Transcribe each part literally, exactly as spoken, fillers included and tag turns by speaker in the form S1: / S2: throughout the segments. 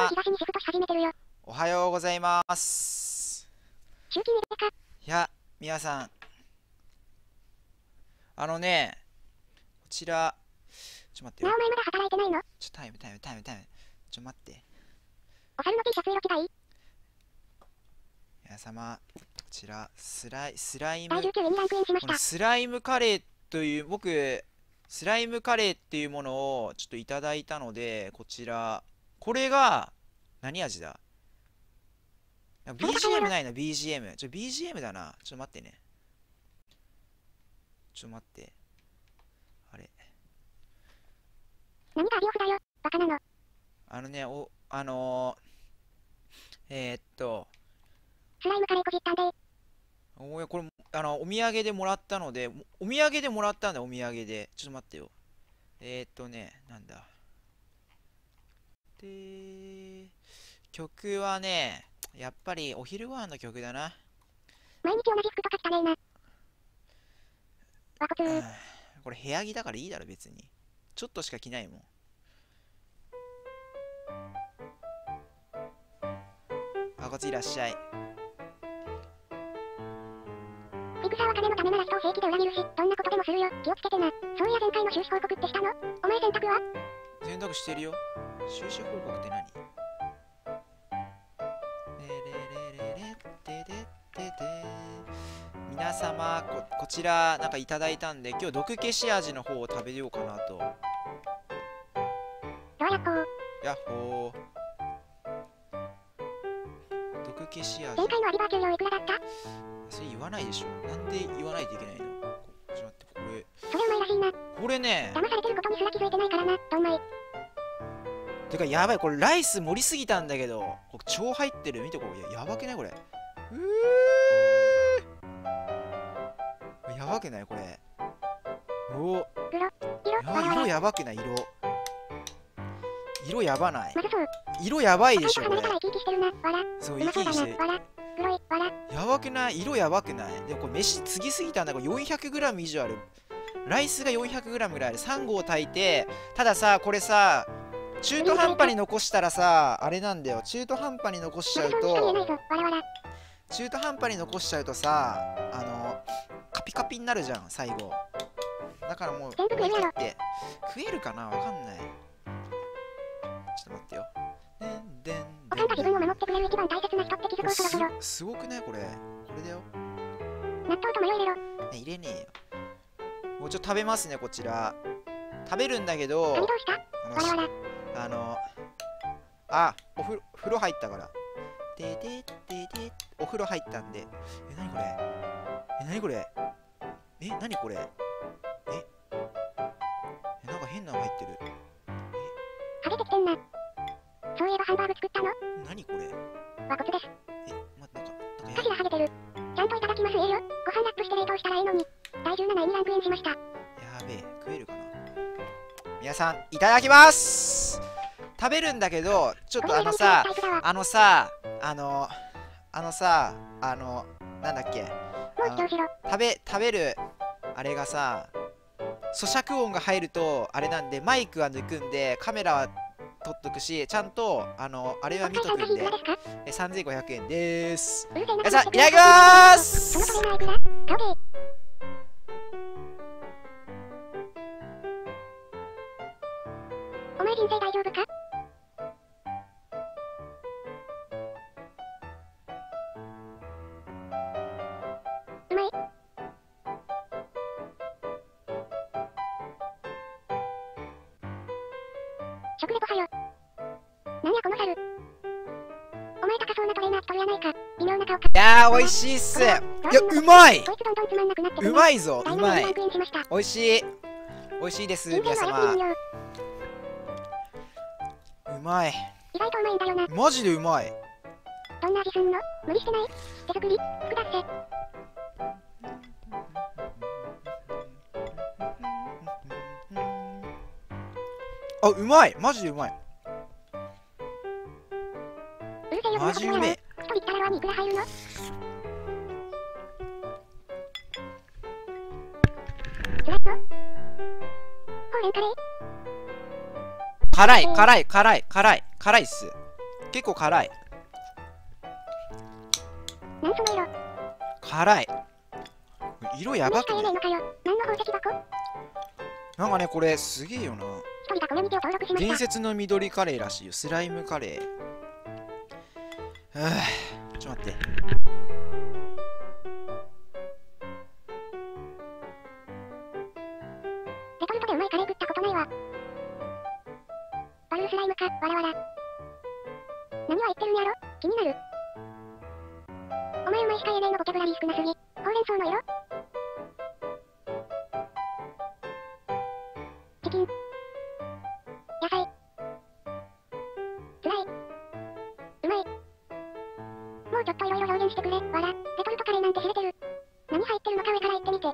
S1: 様、おはようございます。いや、皆さん、あのね、こちら、ちょっと待ってよ。
S2: なあ、お前まだ働いてないの？
S1: ちょ、タイム、タイム、タイム、タイム。ちょ、待って。
S2: お猿の T シャツ色着たい？
S1: 皆様、こちら、スライ、スライム、
S2: だいじゅうきゅういにランクインしまし
S1: この
S2: た。
S1: スライムカレーという、僕、スライムカレーっていうものをちょっといただいたので、こちら、これが、何味だ？ ビージーエム ないな、ビージーエム。ちょ、ビージーエム だな。ちょっと待ってね。ちょっと待って。あれ。
S2: 何がアディオスだよ、バカなの。
S1: あのね、お、あのー、えー、っと、
S2: スライムカレーこじったんで。
S1: おや、これ、あの、お土産でもらったので、お土産でもらったんだ、お土産で。ちょっと待ってよ。えー、っとね、なんだ。で、曲はね、やっぱりお昼ご飯の曲だな。
S2: 毎日同じ服とか汚ねえな。わこつー。
S1: これ部屋着だからいいだろ、別に。ちょっとしか着ないもん。あ、こっちいらっしゃい。
S2: 戦は金のためなら人を平気で裏切るし、どんなことでもするよ。気をつけてな。そういや前回の収支報告ってしたの？お前洗濯は？
S1: 洗濯してるよ。収支報告って何？レレレレレテテテテ。皆様、こ、こちら、なんかいただいたんで、今日毒消し味の方を食べようかなと。
S2: どうやっほー。
S1: やっほー。毒消し味。
S2: 前回のアビバー給料いくらだった？
S1: それ言わないでしょ。なんで言わないといけないの？こちょっと待って、これ。
S2: それうまいらしいな。
S1: これね。
S2: 騙されてることにすら気づいてないからな、どんまい。
S1: てか、やばい、これライス盛りすぎたんだけど、これ超入ってる。見てこれ。や、やばくないこれ。うーやばくないこれ。お
S2: 色、色、
S1: や色やばくない色。色やばない。
S2: まずそう。
S1: 色やばいでしょこれ。
S2: 生き生きしてるな、わら。
S1: そう、
S2: う
S1: 生き生きしてる。
S2: わら、黒い、わら。
S1: やばくない色やばくないでもこれ飯つぎすぎたんだ。これ よんひゃくグラム 以上ある。ライスが よんひゃくグラム ぐらいある。さん合炊いて、たださ、これさ、中途半端に残したらさ、あれなんだよ。中途半端に残しちゃうと、中途半端に残しちゃうとさ、あの、カピカピになるじゃん、最後。だからもう、
S2: 全部食えるやろ。
S1: って、食えるかなわかんない。ちょっと待ってよ。でんでん
S2: おかんが自分を守ってくれる一番大切な人って気づこう、そろそろ。
S1: す、すごくないこれ。これだよ。
S2: 納豆とマヨ入れろ。
S1: ね、入れねえよ。もうちょっと食べますね、こちら。食べるんだけど、
S2: 何どうした？わらわら。
S1: あの、あ、お風呂、風呂入ったから。でででで、お風呂入ったんで。え、なにこれ？え、なにこれ？え、なにこれ？え、え、なんか変なの入ってる。
S2: ハゲてきてんな。そういえばハンバーグ作ったの？
S1: なにこれ？
S2: 和骨です。
S1: え、ま、なんか、なんか
S2: 歌詞がハゲてる。ちゃんといただきますええよ。ご飯ラップして冷凍したらええのに。だいじゅうなないにランクインしました。や
S1: べえ、食えるかな。皆さん、いただきます。食べるんだけど、ちょっとあのさ、あのさ、あの、あのさ、あの、なんだっけ。食べ、食べる、あれがさ、咀嚼音が入ると、あれなんで、マイクは抜くんで、カメラは撮っとくし、ちゃんと、あの、あれは見とくんで、え、さんぜんごひゃくえんでーす。皆さん、いただきまーす。
S2: お前人生大丈夫か？うまい。食レポはよ。なんやこの猿。お前高そうなトレーナー着とるやないか。微妙な顔か。
S1: いやー、美味しいっす。いや、うまい。うまいぞ、うまい。美味しい。美味しいです、皆様。うまい。
S2: 意外とうまいんだよな。
S1: マジでうまい。
S2: どんな味すんの？無理してない？手作り？作だっせ。
S1: あ、うまい。マジでうまい。
S2: うるせえよ、
S1: マジうめえ。
S2: 一人来たらにいくら入るの？つらいの？ほうれんカレー？
S1: 辛い、辛い、辛い、辛い、辛いっす。 結構辛い。
S2: なんその色。
S1: 辛い。色やばく
S2: ねえ
S1: ね。
S2: のかよ。何の宝石箱？
S1: なんかね、これすげえよな。
S2: 一人がコミュニティを登録しました。
S1: 伝説の緑カレーらしいよ。スライムカレー。はぁ、ちょっと待って。
S2: レトルトでうまいカレー食ったことないわ。バルースライムか、わらわら。何は言ってるんやろ？気になる。お前うまいしか言えねえのボキャブラリー少なすぎ。ほうれん草の色？チキン。野菜。つらい。うまい。もうちょっといろいろ表現してくれ、わら。レトルトカレーなんて知れてる。何入ってるのか上から言ってみて。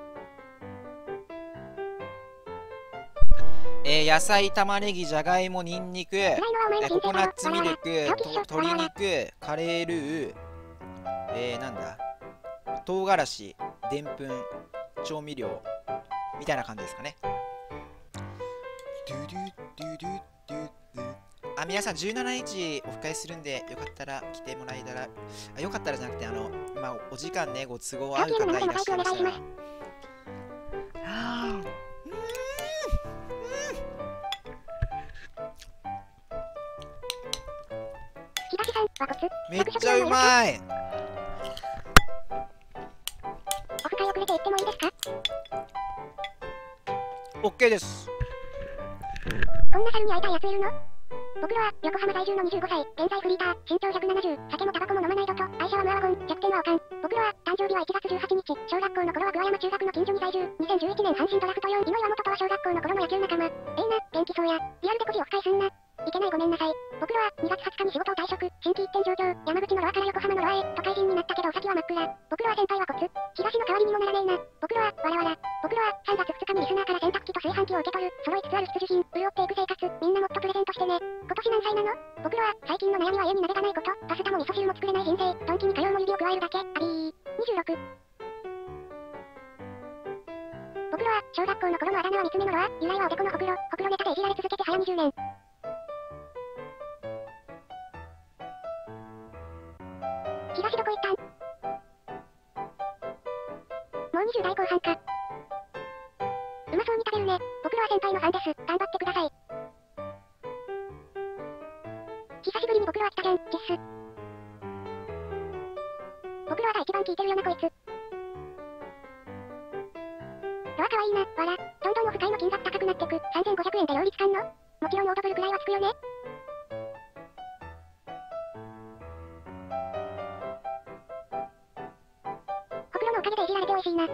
S1: えー、野菜、玉ねぎ、じゃがいも、にんにく、えーココナッツミルク、と鶏肉、カレールー、えー、なんだ、唐辛子、でんぷん、調味料、みたいな感じですかね。ドゥドゥドゥドゥドゥドゥ。あ、皆さんじゅうしちにちオフ会するんで、よかったら来てもらえたら、あ、よかったらじゃなくて、あの、まあ、お時間ね、ご都合合う方いらっしゃいましたら。めっちゃうまい。
S2: オフ会遅れて行ってもいいですか？
S1: OK です。
S2: こんな猿に会いたいやついるの？僕らは横浜在住のにじゅうごさい、現在フリーター、身長ひゃくななじゅう、酒もタバコも飲まない人と、愛車はムアワゴン、弱点はおかん。僕らは誕生日はいちがつじゅうはちにち、小学校の頃は桑山中学の近所に在住、にせんじゅういちねん阪神ドラフトよんいの岩本とは小学校の頃の野球仲間。ええな、元気そうや。リアルでこじオフ会すんな。いけないごめんなさい。僕らはにがつはつかに仕事を退職、新規一点上京、山口のロアから横浜のロアへ、都会人になったけどお先は真っ暗。僕らは先輩はコツ、東の代わりにもならねえな。僕らは、わらわら。僕らはさんがつふつかにリスナーから洗濯機と炊飯器を受け取る、揃いつつある必需品、潤っていく生活、みんなもっとプレゼントしてね。今年何歳なの？僕らは、最近の悩みは家に鍋がないこと、パスタも味噌汁も作れない人生、ドンキに通うも指を加えるだけ、あびー。にじゅうろく。僕らは、小学校の頃のあだ名は三つ目のロア、由来はおでこのほくろ、ほくろネタでいじられ続けて早にじゅうねん。東どこ行ったん？もうにじゅう代後半か。うまそうに食べるね。僕らは先輩のファンです。頑張ってください。久しぶりに僕らは来たじゃん、キッス。僕らが一番聞いてるよなこいつ。ロアかわいいな、わら。どんどんオフ会の金額高くなってく。さんぜんごひゃくえんで両立つかんの？もちろんオードブルくらいはつくよね。ほくろのおかげでいじられて美味しいな。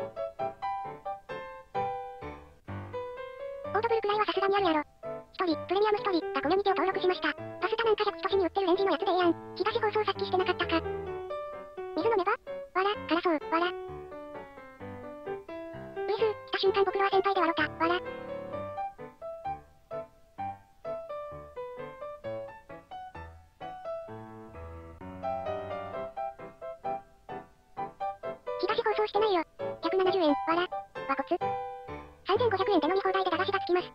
S2: オードブルくらいはさすがにあるやろ。ひとり、プレミアムひとりがコミュニティを登録しました。パスタなんかひゃく均に売ってるレンジのやつでええやん。東放送さっきしてなかったか。水飲めば？わら、辛そう、わら。ウィス、来た瞬間僕らは先輩で笑った、わら。東放送してないよ。ひゃくななじゅうえん、わら。わこつ。さんぜんごひゃくえんで飲み放題で駄菓子がつきます。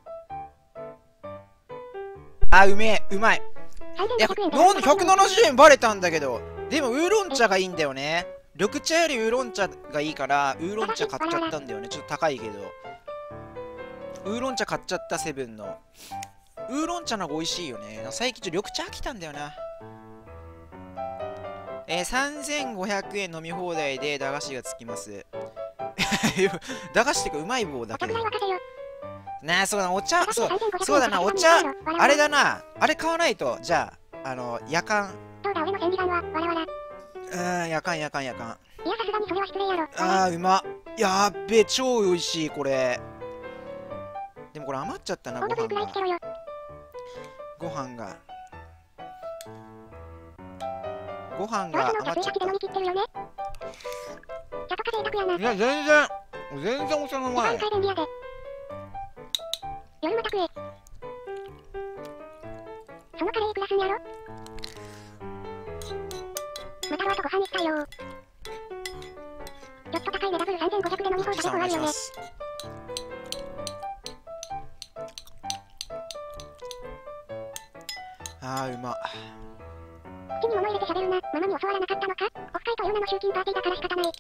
S1: あ、うめえ、うまい。いや、
S2: さんぜんごひゃくえんで
S1: なんでひゃくななじゅうえんバレたんだけど。でもウーロン茶がいいんだよね。緑茶よりウーロン茶がいいからウーロン茶買っちゃったんだよね。ちょっと高いけどウーロン茶買っちゃった。セブンのウーロン茶の方が美味しいよね。最近ちょっと緑茶飽きたんだよな。えー、さんぜんごひゃくえん飲み放題で駄菓子がつきます駄菓子ってかうまい棒だけどなあ。そうだな、お茶、そうそうだな、お茶あれだな、あれ買わないと。じゃああの夜間、
S2: どうだ俺の千里眼はわらわら。
S1: うん、夜間夜間夜間。
S2: いやさすがにそれは失礼やろ。
S1: あーうまっ。やっべ、超美味しいこれ。でもこれ余っちゃったな、ご飯がご飯がご飯が余っちゃった。いや全然全然お茶の前。
S2: 夜また食え。そのカレーいくらすんやろ？またロアとご飯行きたいよ。ちょっと高いね。ダブルさんぜんごひゃくで飲み放題でごあるよね。
S1: あーうまっ。
S2: ちに物入れて喋るな。ママに教わらなかったのか？オフ会という名の集金パーティーだから仕方ない。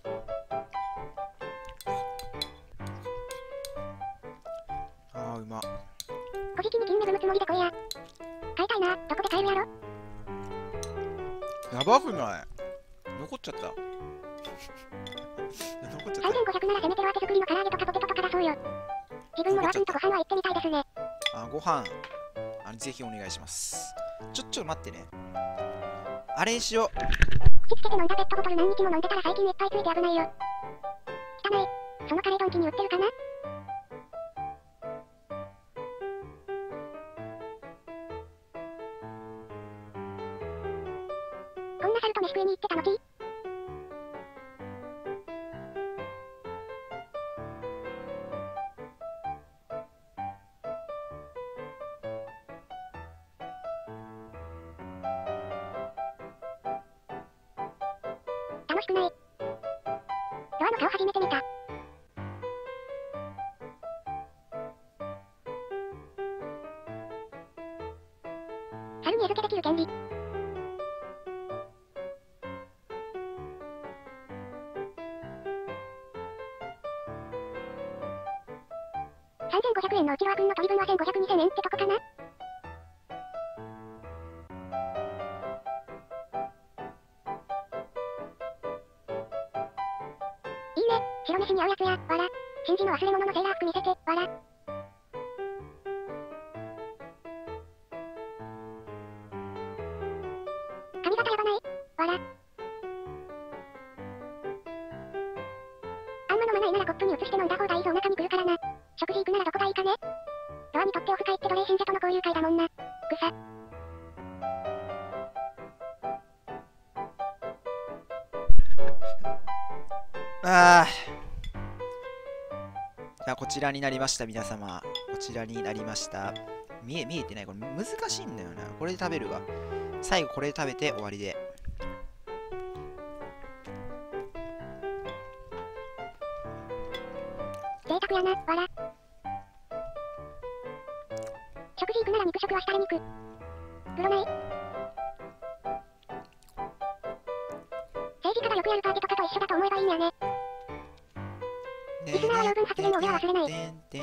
S1: あーうま。
S2: 小じきに金恵むつもりで来いや。買いたいな。どこで買えるやろ？
S1: やばくない？残っちゃった。残っちゃっ
S2: さんぜんごひゃくならせめてロア手作りの唐揚げとかポテトとか出そうよ。自分もロア君とご飯は行ってみたいですね。
S1: た。あ、ご飯あのぜひお願いします。ちょ、ちょっと待ってね。あれにしよう。
S2: 口つけて飲んだペットボトル何日も飲んでたら最近いっぱいついて危ないよ。汚い。そのカレードンキに売ってるかな？こんな猿と飯食いに行ってたのち？楽しくない。ロアの顔初めて見た。猿に餌付けできる権利。さんぜんごひゃくえんのうちロア君の取り分はせんごひゃくにじゅうえんってとこかな？いいね。白飯に合うやつや、わら。真珠の忘れ物のセーラー服見せて、わら。髪型やばない？わら。あんま飲まないならコップに移して飲んだ方がいいぞ。お腹に来るからな。食事行くならどこがいいかね？ロアにとってオフ会って奴隷信者との交流会だもんな。ぐさ。
S1: ああ。じゃあこちらになりました、皆様。こちらになりました。見え、見えてない。これ難しいんだよな。これで食べるわ。最後これで食べて終わりで。
S2: 贅沢やな、わら。食事行くなら肉食はしたれ肉。グロない？政治家がよくやるパーティーとかと一緒だと思えばいいんやね。リスナーは養分発言の俺は忘れない。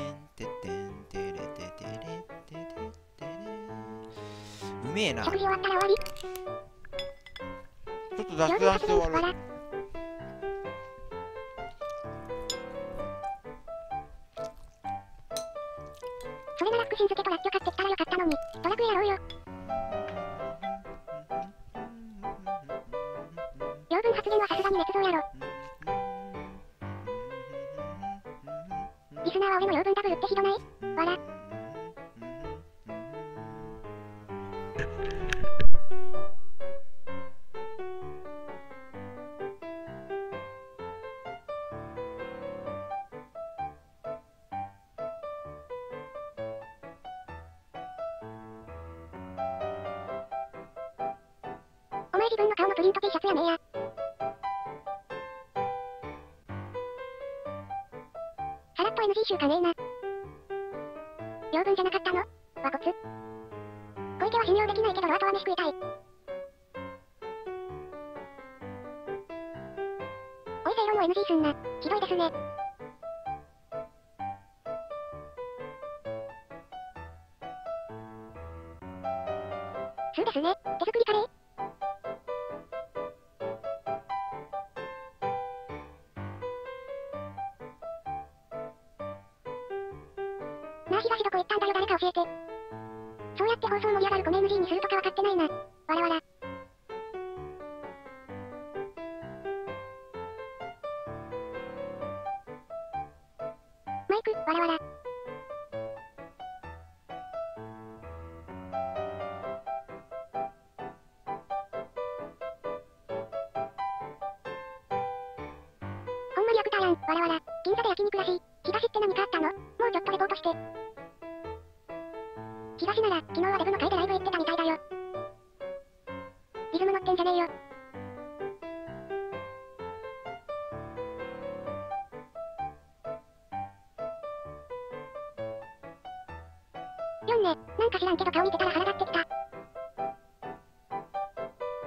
S1: うめえな。
S2: 食事終わったら終わり。
S1: ちょっと雑談して終わる。
S2: それなら福神漬けとラッキョ買ってきたらよかったのに。ドラクエやろうよ。養分発言はさすがに捏造やろ。リスナーは俺の養分ダブルってひどない？わら。お前自分の顔のプリント T シャツやねえや。さらっと エヌジー 集かねえな。養分じゃなかったの？和骨。小池は信用できないけどロアとは飯食いたい。おいせいろも エヌジー すんな。ひどいですね。そうですね。手作りカレー？なあ東どこ行ったんだよ、誰か教えて。そうやって放送盛り上がるコメ エヌジー にするとか分かってないな。わらわら。マイク、わらわら。ほんまにアクターやん、わらわら。銀座で焼肉らしい。東って何かあったの？もうちょっとレポートして。東なら、昨日はデブの会でライブ行ってたみたいだよ。リズム乗ってんじゃねえよ。よんね、なんか知らんけど顔見てたら腹立ってきた。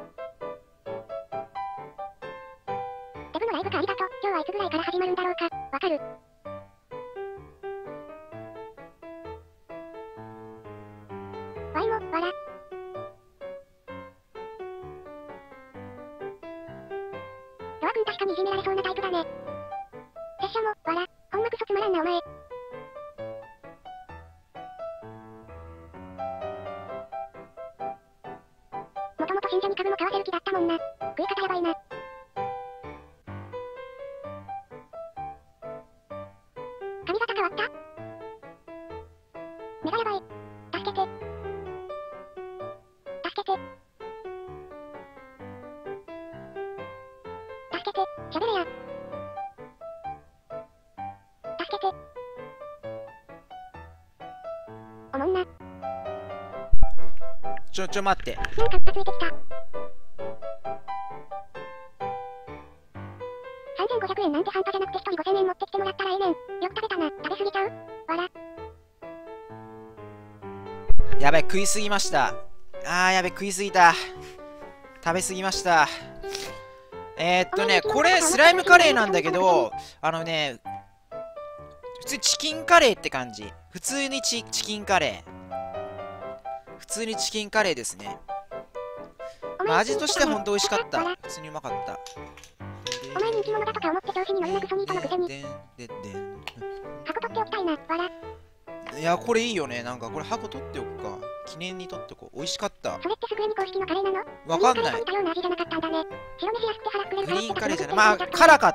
S2: イブかありがとう。今日はいつぐらいから始まるんだろうか。わかる？ワイも、わら。ドア君確かにいじめられそうなタイプだね。拙者も、わら。ほんまクソつまらんなお前。もともと信者に株も買わせる気だったもんな。食い方やばいな。髪型変わった？目がやばい。助けて。助けて。助けて。喋れや。助けて。おもんな。
S1: ちょちょ待って。
S2: なんかムカついてきた。さんぜんごひゃくえんなんて半端じゃなくてひとりごせんえん持ってきてもらったらええねん。よく食べたな。食べ過ぎちゃう？わら。
S1: やばい、食いすぎました。あーやべ、食いすぎた。食べ過ぎました。えー、っとね、これスライムカレーなんだけど、あのね、普通チキンカレーって感じ。普通にチチキンカレー。普通にチキンカレーですね。まあ、味としてはほんと美味しかった。普通にうまかった。
S2: お前人気者だとか思って調子に乗るなクソニートのくせに。
S1: でんででん。
S2: 箱取っておきたいな。わら。
S1: いや、これいいよね。なんかこれ箱取っておくか。記念に取っておこう。美味しかった。
S2: それってスクエニ公式のカレーなの？
S1: わかんない。
S2: 似たような味じゃなかったんだね。白飯安くて腹膨れる
S1: グリーンカレーじゃない。まあ、辛かった。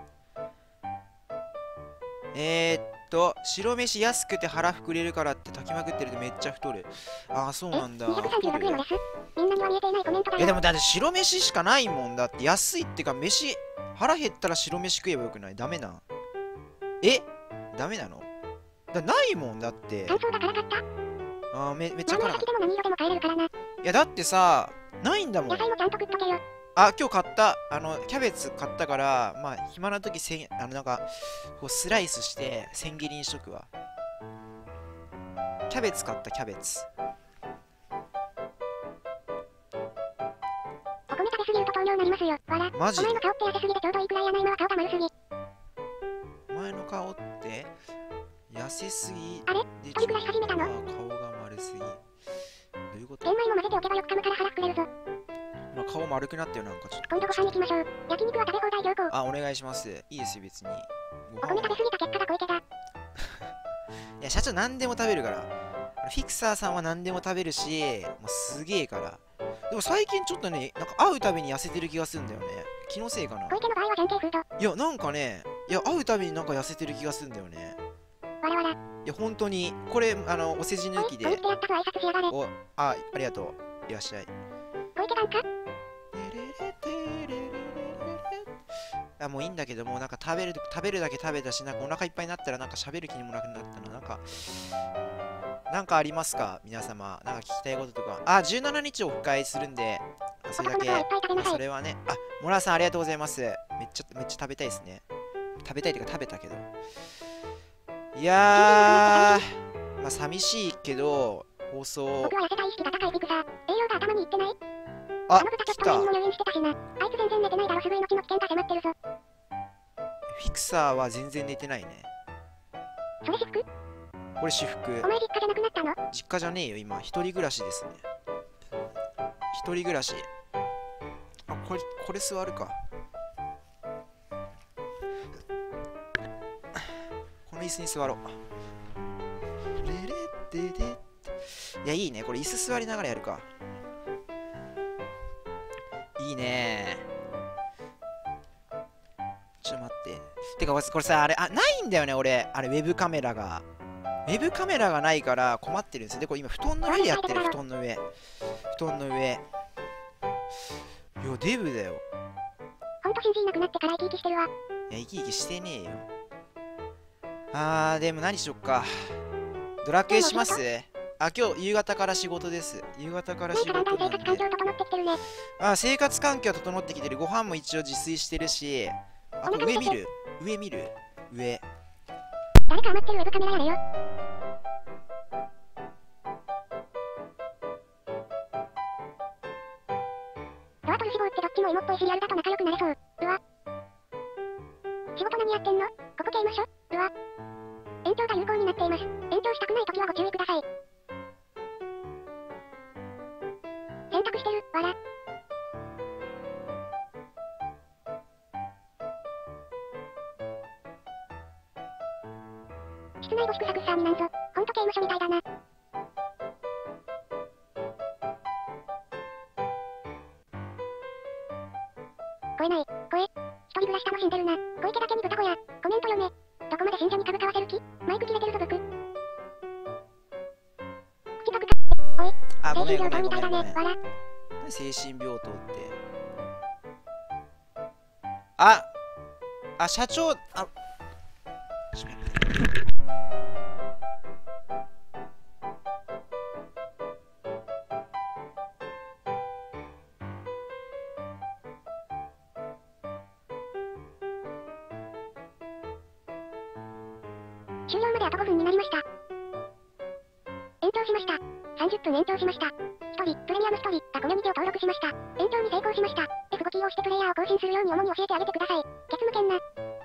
S1: えー、っと、白飯安くて腹膨れるからって炊きまくってるとめっちゃ太る。ああ、そうなんだ。
S2: にひゃくさんじゅうろくえんのレス？みんなには見えていないコメントだよ。
S1: いやでもだって白飯しかないもんだって。安いってか飯、腹減ったら白飯食えばよくない？ダメな。えダメなの？だないもんだって。
S2: 乾燥が辛かった？
S1: あーめめっちゃ辛かった。
S2: 何でも何色でも買えれるからな。
S1: いやだってさ、ないんだもん。
S2: 野菜もちゃんと食っとけよ。
S1: あ、今日買った。あの、キャベツ買ったから、まあ、暇な時せん、あの、なんか、こうスライスして、千切りにしとくわ。キャベツ買った、キャベツ。
S2: お米食べ過ぎると糖尿なりますよ。わら。
S1: マジで
S2: お前の顔って痩せすぎでちょうどいいくらいやないのは顔が丸すぎ。
S1: お前の顔って、痩せすぎ
S2: あれ
S1: で
S2: 一人暮らし始めたの？
S1: 顔が丸すぎ。どういうこと？
S2: 玄米も混ぜておけばよく噛むから腹膨れるぞ。
S1: まあ、顔丸くなったよ、なんかちょっと。
S2: 今度ご飯行きましょう。焼肉は食べ放題良好。
S1: あ、お願いします。いいですよ、別に。
S2: お米食べ過ぎた結果が小池だ。
S1: いや、社長何でも食べるから。フィクサーさんは何でも食べるし、もうすげえから。でも最近ちょっとね、なんか会うたびに痩せてる気がするんだよね。気のせいかな。
S2: 小池の場合は前提フード。
S1: いや、なんかね、いや、会うたびになんか痩せてる気がするんだよね。
S2: わらわら。
S1: いや、本当に、これ、あの、お世辞抜きで。
S2: おい、やったぞ挨拶しやがれ。
S1: お、あ、ありがとう。いらっしゃい。
S2: 小池版か？
S1: あ、もういいんだけども、なんか食べる、食べるだけ食べたし、なんかお腹いっぱいになったら、なんか喋る気にもなくなったな。なんか、なんかありますか皆様。なんか聞きたいこととか。あ、じゅうしちにちオフ会するんで、あそれだけ。あ、それはね。あ、モラさんありがとうございます。めっちゃ、めっちゃ食べたいですね。食べたいというか食べたけど。いやー、まあ寂しいけど、放送。
S2: 僕は痩せたい意識が高いビクサー。栄養が頭にいってない？
S1: あ、
S2: あの豚ちょっと前にも入院してたしな。あいつ全然寝てないだろ、すぐ命の危険が迫ってるぞ。
S1: フィクサーは全然寝てないね。
S2: それ私服？
S1: これ私服。
S2: お前実家じゃなくなったの？
S1: 実家じゃねえよ、今。一人暮らしですね。一人暮らし。あ、これ、これ座るか。この椅子に座ろう。レレデデ。いや、いいね。これ椅子座りながらやるか。いいね。ちょっと待って。てか、これさ、あれ、あ、ないんだよね、俺。あれ、ウェブカメラが。ウェブカメラがないから困ってるんですよ。で、これ今、布団の上でやってる、布団の上。布団の上。いや、デブだよ。
S2: ほんと信じなくなってから生き生きしてるわ。
S1: いや、生き生きしてねえよ。あー、でも何しよっか。ドラクエします？あ、今日夕方から仕事です。夕方から仕事なんで。
S2: 生活環境整ってきてるね。
S1: あ、生活環境整ってきてる。ご飯も一応自炊してるし。あ、これ上見る？上見る？上。
S2: 誰か余ってるウェブカメラやれよ。ロアとルシボーってどっちも芋っぽいしリアルだと仲良くなれそう。うわ。 仕事何やってんの？ここ刑務所？うわ。延長が有効になっています。延長したくないときはご注意ください。洗濯してる、わら。室内干し草草になんぞ。ほんと刑務所みたいだな。声ない、声。一人暮らし楽しんでるな。小池だけに豚小屋。コメントよね。どこまで信者に株買わせる気？マイク切れてるぞ僕。口パクか。おい。
S1: あ、ごめ
S2: 精神
S1: んごめんごめん
S2: 病棟みたいだね。
S1: ごめん。
S2: わら。
S1: 精神病棟って。ああ、社長、あ、ちょ
S2: 終了まであとごふんになりました。延長しました。さんじゅっぷん延長しました。ひとり、プレミアムひとりがコミュニティを登録しました。延長に成功しました。エフご キーを押してプレイヤーを更新するように主に教えてあげてください。ケツ向けんな。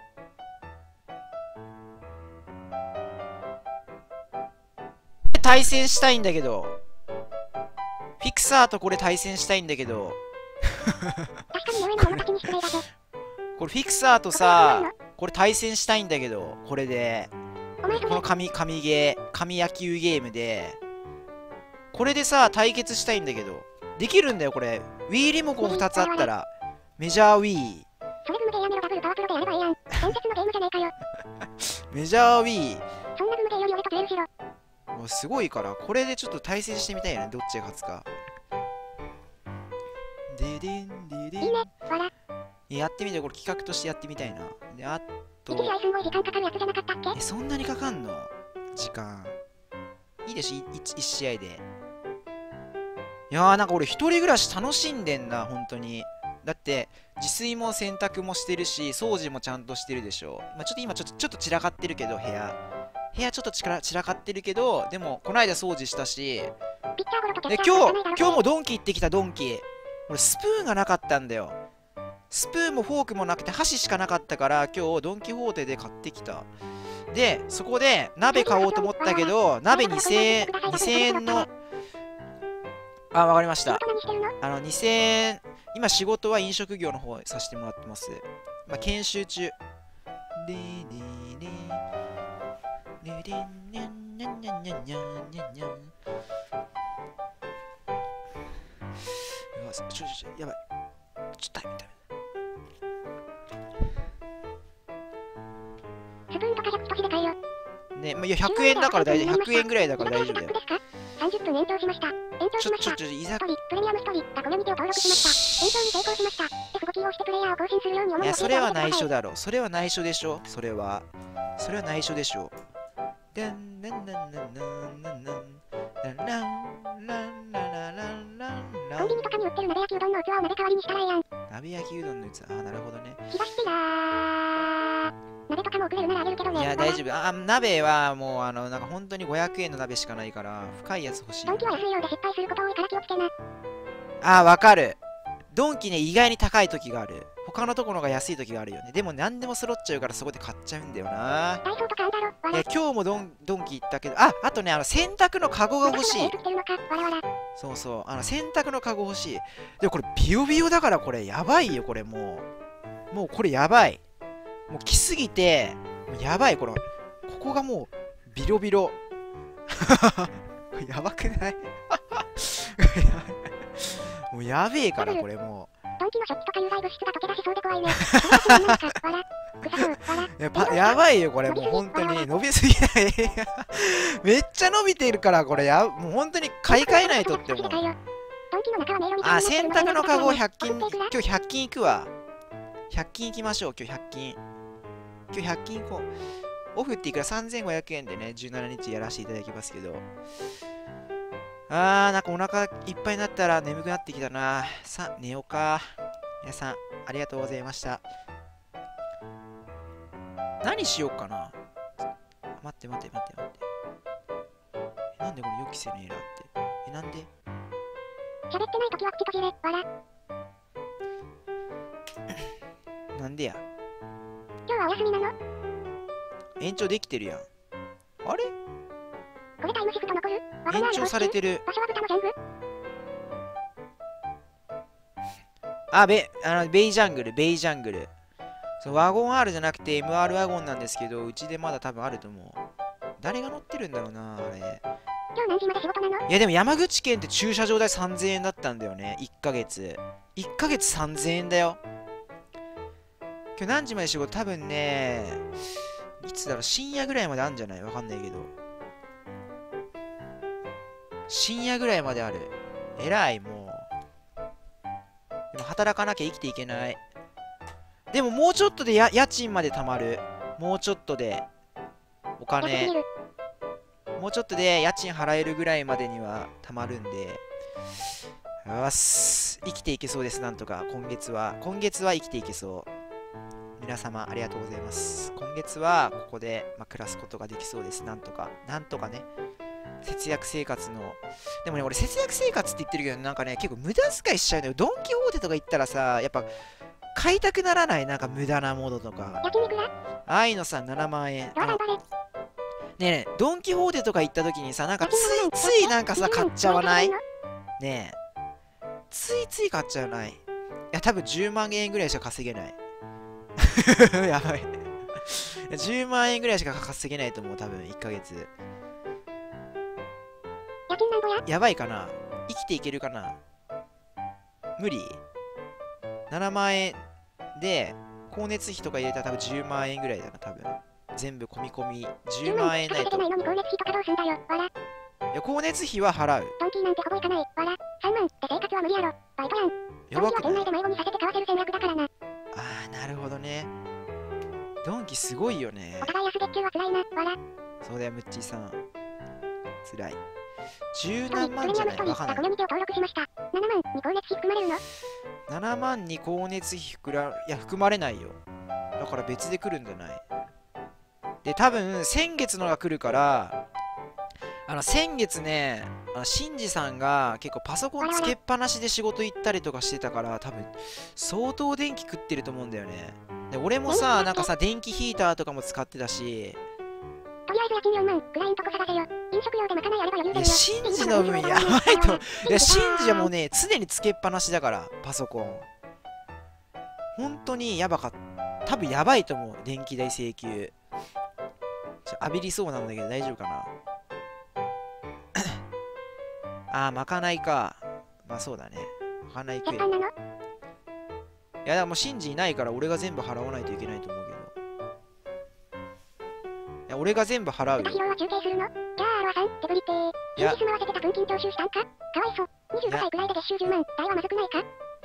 S1: 対戦したいんだけど。フィクサーとこれ対戦したいんだけど。
S2: 確かに目上の者たちに失礼だぜ。
S1: これフィクサーとさ、これ対戦したいんだけど、これで。
S2: お前それ
S1: この神、神ゲー、神野球ゲームで。これでさ、対決したいんだけど。できるんだよ、これ。Wii リモコンふたつあったら。メジャー Wii。
S2: それグムゲーやめろダブルパワープロでやればええやん。伝説のゲームじゃねえかよ。
S1: メジャー Wii。
S2: そんなグムゲーより俺とデュエルしろ。
S1: もうすごいから、これでちょっと対戦してみたいな、どっちが勝つか。ででんででん。
S2: いいね、わら。
S1: やってみて、これ企画としてやってみたいな。で、あと。
S2: 一試合すんごい時間かかるやつじゃなかったっけ？
S1: え、そんなにかかんの？時間。いいでしょ、い一一試合で。いやー、なんか俺一人暮らし楽しんでんな、本当に。だって、自炊も洗濯もしてるし、掃除もちゃんとしてるでしょ。まあ、ちょっと今ちょっと、ちょっと散らかってるけど、部屋。部屋ちょっと散ら散らかってるけど、でも、この間掃除したし、
S2: ピッチャーゴロとキャ
S1: で、
S2: ッチャー
S1: 今日、
S2: ゴロじゃないだろ
S1: 今日もドンキ行ってきた、ドンキ。俺、スプーンがなかったんだよ。スプーンもフォークもなくて、箸しかなかったから、今日、ドンキホーテで買ってきた。で、そこで、鍋買おうと思ったけど、鍋にせんえん、にせんえんの、あ、わかりました。
S2: 仕事何してるの？
S1: あの、にせんえん、今仕事は飲食業の方させてもらってます。まあ、研修中。でででででにゃんにゃんにゃんにゃんにゃんにゃんにゃん。うわ、ちょちょちょ、やばい。ちょっとタイムタイム。
S2: スプーンとかひゃく一つで買えよ。
S1: ね、まあ、いや、ひゃくえんだから大丈夫。ひゃくえんぐらいだから大丈夫だよ。
S2: さんじゅっぷん延長しました。延長
S1: ちょ、
S2: しました。
S1: ちょ、ちょ、いざ
S2: ひと。り、プレミアムひとりがコミュニティを登録しました。延長に成功しました。エフご キーを押してプレイヤーを更新するように主
S1: いや、
S2: に教え
S1: それは
S2: てあげてください。
S1: 内緒だろ。それは内緒でしょ。それは。それは内緒でしょ。でんなんなんなんなんなんなんランランランランランランラン
S2: コンビニとかに売ってる鍋焼きうどんの器を鍋代わりにしたらええやん。
S1: 鍋焼きうどんのやつ。あー、なるほどね。
S2: 東ピラー。鍋とかも送れるならあげるけどね。
S1: いや、大丈夫。あ、鍋はもう、あの、なんか本当にごひゃくえんの鍋しかないから、深いやつ欲しいな。
S2: ドンキは安いようで失敗すること多いから気をつけな。
S1: あー、わかる。ドンキね、意外に高い時がある。他のところが安い時があるよね。でも何でも揃っちゃうからそこで買っちゃうんだよな。
S2: ダイソーとかあんだろ。わら。
S1: いや、今日もドンドンキ行ったけど、あ、あとね、あの、洗濯のカゴが欲しい。
S2: 私もレース来てるのか。わらわら。
S1: そうそう、あの、洗濯のカゴ欲しい。でもこれ、ビヨビヨだからこれ、やばいよ、これもう。もうこれやばい。もう来すぎて、もうやばい、この、ここがもう、ビロビロ。やばくない？もうやべえから、これもう。
S2: ドンキの食器とか有害物質が溶け出しそうで怖いね。そんなつもりなのか。わら。臭そう。わら。
S1: やパやばいよ、これ、もう本当に。伸びすぎない。めっちゃ伸びてるから、これ、やもう本当に買い替えないとって思う。
S2: ドンキの中は迷路みたい
S1: あ、
S2: になって
S1: 洗
S2: るのが
S1: 濯のカゴひゃく均、
S2: 送っていくら
S1: 今日ひゃく均行くわ。ひゃく均行きましょう、今日ひゃく均。今日ひゃく均行こう。オフっていくらさんぜんごひゃくえんでね、じゅうしちにちやらせていただきますけど。あー、なんかお腹いっぱいになったら眠くなってきたな。さあ、寝ようか。皆さん、ありがとうございました。何しようかな。待って待って待って待って。え、なんでこれ予期せねえなって。え、なんで
S2: 喋ってないときは口閉じれ。わら。
S1: なんでや。
S2: 今はお休みなの？
S1: 延長できてるやん。あれ
S2: これタイムシフト残る？ワゴン R
S1: 延長されてる。
S2: 場所は豚のジャング？
S1: あ、ベ、あの、ベイジャングル、ベイジャングル。そう、ワゴン R じゃなくて エムアール ワゴンなんですけど、うちでまだ多分あると思う。誰が乗ってるんだろうな、あれ。
S2: 今日何時まで仕事なの？
S1: いや、でも山口県って駐車場代さんぜんえんだったんだよね。いっかげつ。いっかげつさんぜんえんだよ。今日何時まで仕事？多分ね、いつだろう、深夜ぐらいまであるんじゃない？わかんないけど。深夜ぐらいまである。えらい、もう。でも働かなきゃ生きていけない。でももうちょっとでや家賃まで貯まる。もうちょっとで。お金。もうちょっとで家賃払えるぐらいまでには貯まるんで。よし。生きていけそうです、なんとか。今月は。今月は生きていけそう。皆様ありがとうございます。今月はここで、まあ、暮らすことができそうです。なんとか。なんとかね。節約生活の。でもね、俺節約生活って言ってるけど、なんかね、結構無駄遣いしちゃうのよ。ドン・キホーテとか行ったらさ、やっぱ、買いたくならない？なんか無駄なものとか。
S2: 焼肉だ？
S1: ああいうのさ、ななまんえん。あの
S2: 頑張れ。
S1: ねえねえ、ドン・キホーテとか行った時にさ、なんかついついなんかさ、買っちゃわない？ねえ。ついつい買っちゃわない？いや、多分じゅうまんえんぐらいしか稼げない。やばい。じゅうまんえんぐらいしか稼げないと思う、多分いっかげつ。
S2: 家賃なんぼや？
S1: やばいかな？生きていけるかな？無理？ ななまんえんで、光熱費とか入れたら多分じゅうまんえんぐらいだな、多分。全部込み込み、じゅうまんえんないと。い
S2: 稼げてないのに光熱費とかどうすんだよ。わら。
S1: や、光熱費は払う。
S2: ドンキーなんてほぼいかない。わら。さんまんで生活は無理やろ。バイトやん。
S1: やばくない？
S2: ドンキーは店内で迷子にさせて買わせる戦略だからな。
S1: ああ、なるほどね。ドンキすごいよね
S2: お。互い安月給は辛いな。わら。
S1: そうだよ、ムッチーさん。つらい。十何万じゃない？わかんない。
S2: コミュニティを登録しました。ななまんに光熱費含まれるの？
S1: ななまんに光熱費含ら、いや、含まれないよ。だから別で来るんじゃない。で、多分、先月のが来るから、あの、先月ね、あの、シンジさんが結構パソコンつけっぱなしで仕事行ったりとかしてたから、多分、相当電気食ってると思うんだよね。で、俺もさ、なんかさ、電気ヒーターとかも使ってたし、
S2: とりあえず家賃よんまん、クライントこ探せよ。飲食料で賄いあれば余裕だよ。
S1: いや、シンジの分やばいと。いや、シンジはもうね、常につけっぱなしだから、パソコン。本当にやばかった。多分やばいと思う、電気代請求。ちょ浴びりそうなんだけど大丈夫かな。あー、まかないか。まあそうだね。まかない食え。いや、だからもうシンジいないから俺が全部払わないといけないと思うけど。いや、俺が全部払うよ。
S2: 歌披露は中継するの？じゃあ、アロアさん、デブリってー。
S1: いや
S2: 休まわせてた分金徴収したんか？かわいそう。にじゅうごさいくらいで月収じゅうまん。大はまずくないか？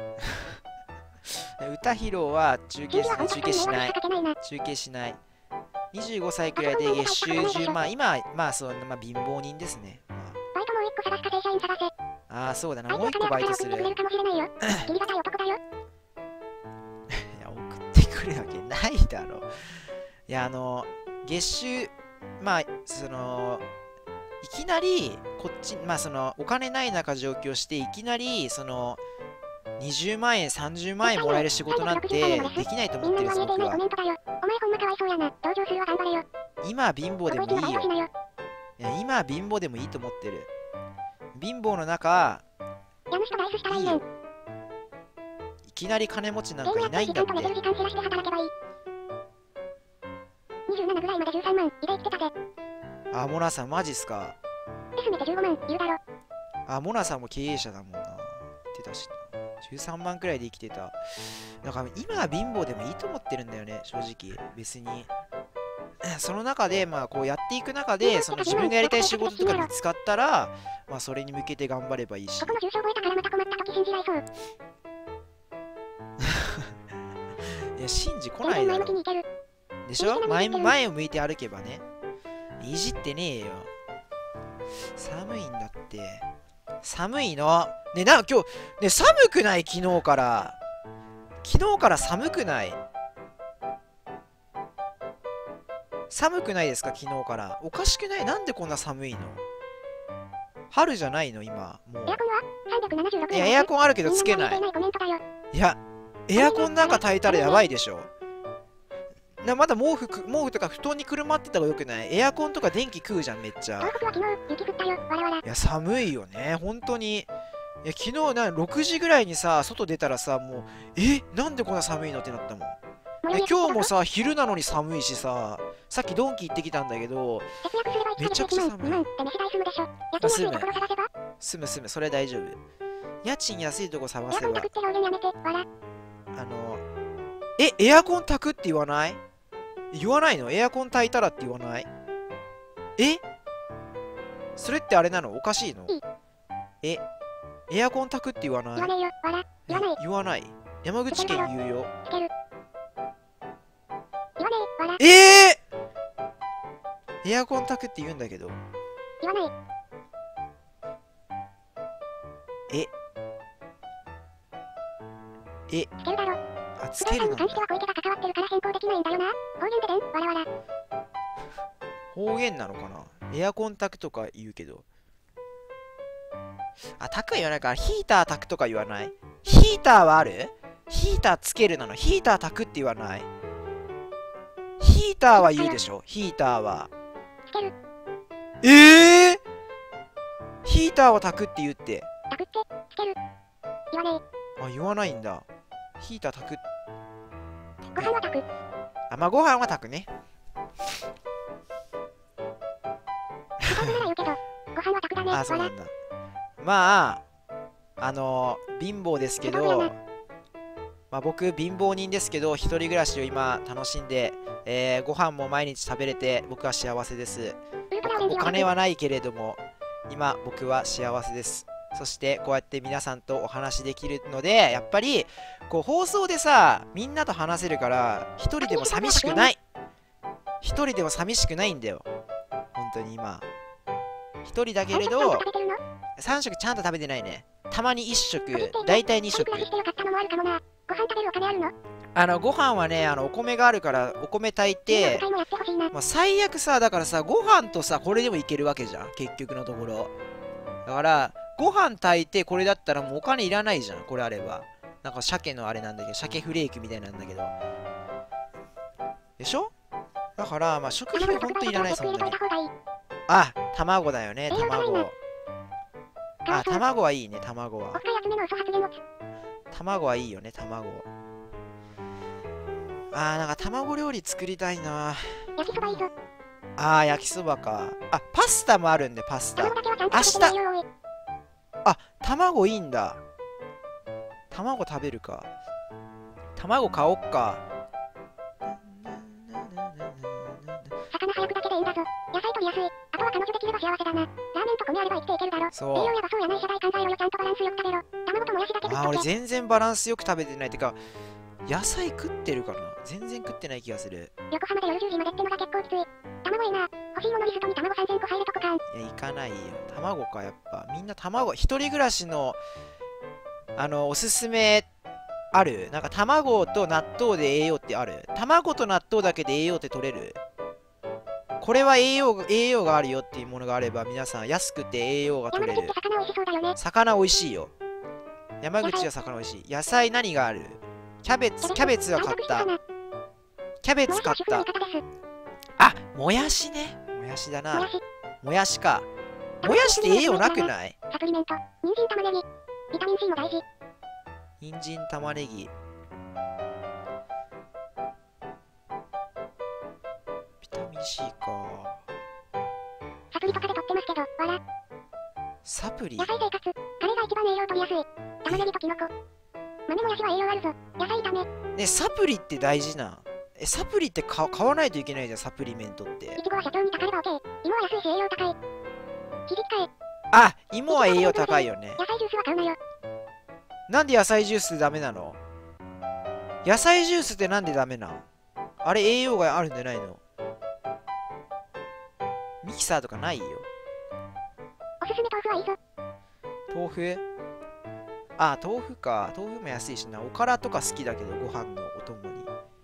S1: 歌披露は中継
S2: 中
S1: 中継しない。中継しない。にじゅうごさいくらいで月収じゅうまん。今、まあそう、まあ貧乏人ですね。ま
S2: バイトもういっこ探すか正社員探せ。
S1: あ、あー、そうだな。
S2: 相
S1: もう一個バイトする。い
S2: 手は金を送ってくれるかもしれないよ。切りがたい男だよ。
S1: や、送ってくるわけないだろ。いや、あの、月収、まあ、その、いきなり、こっち、まあ、その、お金ない中上京して、いきなり、その、にじゅうまんえん、さんじゅうまんえんもらえる仕事なんてできないと思ってるんです、僕は。
S2: お前ほんまかわいそうやな。同情するわ、頑張れよ。
S1: 今は貧乏でもいいよ。いや、今は貧乏でもいいと思ってる。貧乏の中、
S2: 家主とダイスしたらいい
S1: いい
S2: ねん。
S1: よ。いきなり金持ちなんかい
S2: ゲームやって
S1: ないんだって
S2: 時間と寝てる。時間減らして働けばいい。にじゅうななぐらいまでじゅうさんまん、いで生きてたぜ。
S1: あ、モナさんマジっすか。
S2: で、すめてじゅうごまん、言うだろ。
S1: あ、モナさんも経営者だもんな。言ってたし。じゅうさんまんくらいで生きてた。だから今は貧乏でもいいと思ってるんだよね、正直。別に。その中で、まあ、こうやっていく中で、その自分がやりたい仕事とか見つかったら、まあ、それに向けて頑張ればいいし。
S2: ここの住所覚えたからまた困った時信じられそう。
S1: いや、信じ来な
S2: 全然前
S1: いだろ。
S2: 向きにいける。
S1: でしょ？前、前を向いて歩けばね。いじってねえよ。寒いんだって。寒いの。ね、なんか今日、ね、寒くない？昨日から。昨日から寒くない？寒くないですか？昨日から。おかしくない？なんでこんな寒いの？春じゃないの今。もう。
S2: エアコンはさんびゃくななじゅうろくえん。
S1: いや、エアコンあるけどつけない。
S2: コメントだよ。
S1: いや、エアコンなんか炊いたらやばいでしょ。 なまだ毛布く、毛布とか布団にくるまってた方がよくない？エアコンとか電気食うじゃん、めっちゃ。
S2: 東北は昨日、雪降ったよ、わらわら。
S1: いや、寒いよね、本当に。いや、昨日な、ろくじぐらいにさ、外出たらさ、もう、え、なんでこんな寒いのってなったもん。え、今日もさ、昼なのに寒いしさ、さっきドンキ行ってきたんだけど、
S2: 節約すれば
S1: めちゃくちゃ寒い。
S2: うん、で飯代済むでしょ。家賃安いところ探せば。
S1: 住む住む、それ大丈夫。家賃安いとこ探
S2: エアコン
S1: せば。
S2: 炊くって表現やめて、わら。
S1: あの、え、エアコン炊くって言わない？言わないの？エアコン炊いたらって言わない？え？それってあれなの？おかしいの？
S2: いい
S1: え、エアコン炊くって言わない？
S2: 言わねえよ、わら。言わない。
S1: 言わない。山口県言うよ。
S2: つける。言わねえ、わら。
S1: えー、エアコン炊くって言うんだけど。
S2: 言わない。
S1: ええ
S2: つけるだろ。
S1: あ、つ
S2: 不動産に
S1: けるの
S2: 関しては小池が関わってるから変更できないんだよな。方言ででん、わらわら。
S1: 方言なのかな？エアコン炊くとか言うけど。あ、炊くは言わないから、ヒーター炊くとか言わない？ヒーターはある？ヒーターつけるなの？ヒーター炊くって言わない？ヒーターは言うでしょ？ヒーターは。
S2: つける。
S1: えー、ヒーターは炊くって言って。
S2: 炊くって、つける。言わね
S1: あ、言わないんだ。ヒーター炊く。
S2: え。ご飯は炊く。
S1: あ、まあ、ご飯は炊くね。
S2: 片手なら言うけど、ご飯は炊くだね、
S1: あ、そう
S2: わら。
S1: なんだ。まあ、あのー、貧乏ですけど、まあ、僕、貧乏人ですけど、一人暮らしを今楽しんで、えー、ご飯も毎日食べれて、僕は幸せです。
S2: ウルトラオレンジ
S1: お
S2: は
S1: 金はないけれども、今、僕は幸せです。そしてこうやって皆さんとお話できるので、やっぱりこう放送でさ、みんなと話せるから一人でも寂しくない。一人でも寂しくないんだよ、本当に今。一人だけれど
S2: 食べてるの？
S1: さん食ちゃんと食べてないね。たまにいっ食、
S2: 食べていて
S1: だいたいに食。
S2: 一人暮らししてよかったのもあるかもな。ご飯食べるお金あるの？
S1: あのご飯はね、あのお米があるからお米炊いて、
S2: みんなの会もやってほしいな。
S1: まあ、最悪さ、だからさ、ご飯とさ、これでもいけるわけじゃん、結局のところ。だからご飯炊いてこれだったらもうお金いらないじゃん、これあれば。なんか鮭のあれなんだけど、鮭フレークみたいなんだけど。でしょ？だから、まあ食費ほんといらない、そんなに。あ、卵だよね、卵。あ、卵はいいね、卵は。卵はいいよね、卵。あー、なんか卵料理作りたいな。
S2: 焼きそばいいぞ。
S1: あー、焼きそばか。あ、パスタもあるんで、パスタ。
S2: 卵だけはちゃんと食べてないよ。
S1: あ、卵いいんだ。卵食べるか。卵買おっか。
S2: 魚早くだけでいいんだぞ。野菜取りやすい。あとは彼女できれば幸せだな。ラーメンと米あれば生きていけるだろ。
S1: そう。
S2: 栄養やばそうやない社会考えろよ。ちゃんとバランスよく食べろ。卵ともやしだけ食っ
S1: あー、
S2: とけ。
S1: 俺全然バランスよく食べてない。てか、野菜食ってるかな？全然食ってない気がする。
S2: 横浜で夜じゅうじまでってのが結構きつい。卵いいな。欲しいものリストに卵さんぜんこ入れとこかん。
S1: いや、行かないよ。卵か、やっぱ。みんな卵、一人暮らしの、あの、おすすめ、ある？なんか卵と納豆で栄養ってある？卵と納豆だけで栄養って取れる？これは栄養、栄養があるよっていうものがあれば、皆さん安くて栄養が取れる。
S2: 山口って魚美味しそうだよね。
S1: 魚美味しいよ。山口は魚美味しい。野菜何がある？キャベツ、キャベツは買った。キャベツ買った。あ、もやしね。もやしだな。もやしか。もやしって栄養なくない？
S2: サプリメント。人参玉ねぎ。ビタミン C も大事。
S1: 人参玉ねぎ。ビタミン C か。
S2: サプリとかで取ってますけど、わら。
S1: サプリ？
S2: 野菜生活。カレーが一番栄養取りやすい。玉ねぎとキノコ。豆もやしは栄養あるぞ。野菜炒め。
S1: ね、サプリって大事な。え、サプリって買買わないといけないじゃん、サプリメントって。
S2: いちごは社長にたかれば OK。芋は安いし栄養高い。ひじき替え。
S1: あ、芋は栄養高いよね。
S2: 野菜ジュースは買うなよ。
S1: なんで野菜ジュースダメなの？野菜ジュースってなんでダメなの？あれ栄養があるんじゃないの？ミキサーとかないよ。
S2: おすすめ豆腐はいいぞ。
S1: 豆腐？あ、豆腐か。豆腐も安いしな。おからとか好きだけど、ご飯のお供に。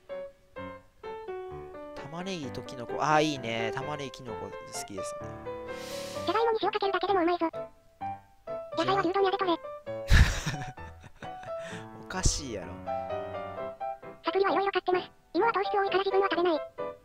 S1: 玉ねぎときのこ。あ、いいね。玉ねぎきのこ好きですね。
S2: じゃがいもに塩かけるだけでもうまいぞ。野菜は牛丼屋で取れ。
S1: おかしいやろ。
S2: サプリはいろいろ買ってます。 芋は糖質多いから自分は食べない。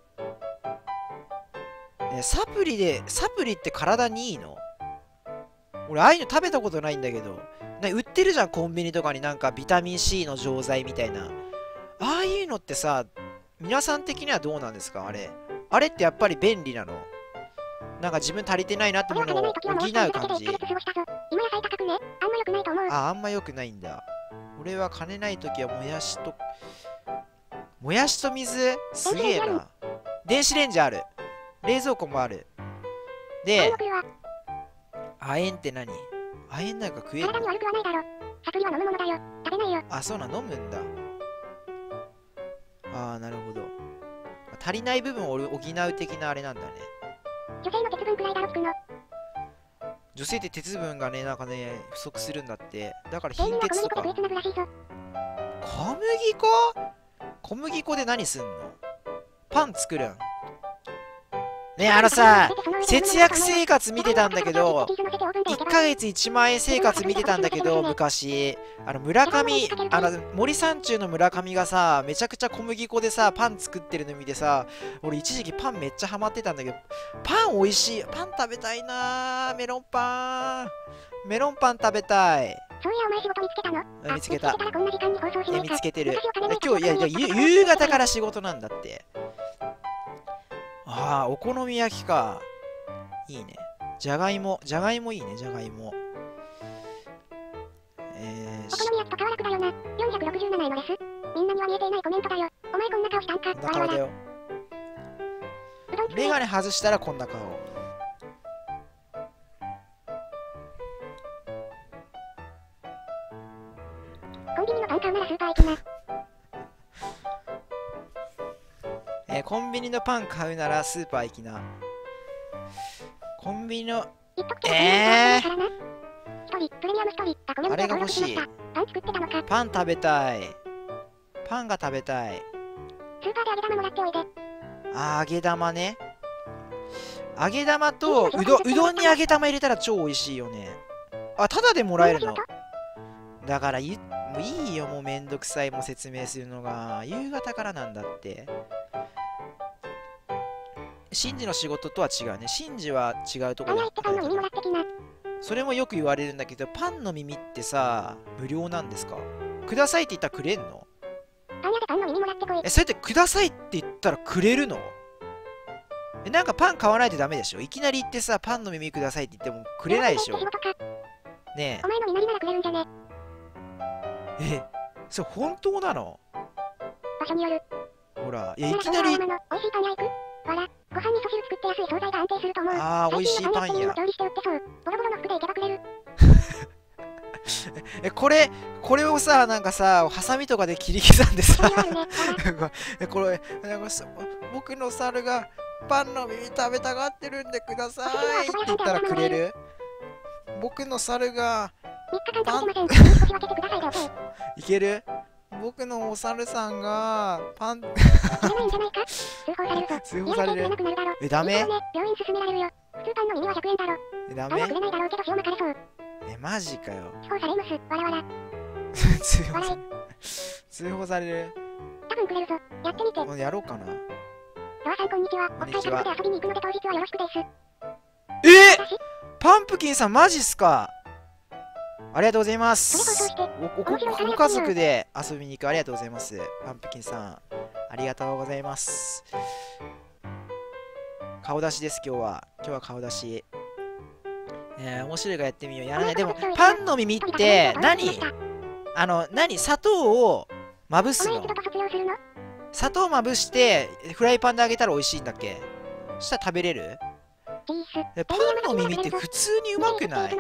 S1: ね、サプリで、サプリって体にいいの？俺、ああいうの食べたことないんだけど。な売ってるじゃん、コンビニとかになんかビタミン C の錠剤みたいな。ああいうのってさ、皆さん的にはどうなんですかあれ。あれってやっぱり便利なの？なんか自分足りてないなってものを補う感じ。あ、あんま良くないんだ。俺は金ないときはもやしと、もやしと水すげえな。電子レンジある。冷蔵庫もある。で、亜鉛って何？亜鉛なんか食えるの？あ、そうなの、飲むんだ。ああ、なるほど。足りない部分を補う的なあれなんだね。
S2: 女性の鉄分くらいだろつくの。
S1: 女性って鉄分がね、なんかね、不足するんだって。だから貧血とか。小麦粉？小麦粉で何すんの？パン作るん？ねえ、あのさ、節約生活見てたんだけど、いっかげついちまんえん生活見てたんだけど、昔、あの村上、あの森三中の村上がさ、めちゃくちゃ小麦粉でさ、パン作ってるの見てさ、俺一時期パンめっちゃハマってたんだけど、パン美味しい、パン食べたいなー、メロンパン、メロンパン食べたい。
S2: そういや、お前仕事見つけたの？
S1: 見つけた。え、見つけてる。
S2: 今
S1: 日、いやいや、夕方から仕事なんだって。ああ、お好み焼きか。いいね。じゃがいも、じゃがいもいいね、じゃがいも。えー、
S2: お好み焼きと変わらくだよな。よんひゃくろくじゅうななえのレス。みんなには見えていないコメントだよ。お前こんな顔したんか。
S1: こんな顔だよ。メガネ外したらこんな顔。
S2: コンビニのパン買うならスーパー行きな。
S1: えー、コンビニのパン買うならスーパー行きな。コンビニの、えー、あれが欲しい。パン食べたい。パンが食べたい。
S2: スーパーで揚げ玉もらっておいで。
S1: あー、揚げ玉ね。揚げ玉とうどん、うどんに揚げ玉入れたら超美味しいよね。あ、ただでもらえるの。だからい、もういいよ、もうめんどくさい、もう説明するのが。夕方からなんだって。シンジの仕事とは違うね。シンジは違うところで。それもよく言われるんだけど、パンの耳ってさ、無料なんですか？くださいって言ったらくれんの？え、それってくださいって言ったらくれるの？え、なんかパン買わないとダメでしょ？いきなり言ってさ、パンの耳くださいって言ってもくれないでしょ？ねえ。
S2: お前の身なりならくれるんじゃね？
S1: え、それ本当なの？
S2: 場所による。
S1: ほら、いや、いきなり。
S2: ご飯に味噌汁作って安い惣菜が安定すると思う。
S1: ああ、美味しいパンや。え、これ、これをさ、なんかさ、ハサミとかで切り刻んでさ、え、これ、なんかさ、僕の猿がパンの耳食べたがってるんでくださいって言ったらくれる？僕の猿がパンいける？僕のお猿さんがパン通報される。え、ダメ？え、ダメ？え、マジかよ。通報される。
S2: 多分くれるぞ。やってみて。
S1: もうやろうかな。
S2: ロアさんこんにちは。お疲れ様で遊びに行くので当日はよろしくです。
S1: えー、パンプキンさんマジっすか？ありがとうございます。お、お、ご家族で遊びに行く。ありがとうございます。パンプキンさん。ありがとうございます。顔出しです、今日は。今日は顔出し。えー、面白いからやってみよう。やらない。でも、パンの耳って、何？あの、何？砂糖をまぶすの？砂糖まぶして、フライパンで揚げたら美味しいんだっけ？そしたら食べれる？え、パンの耳って普通にうまくない？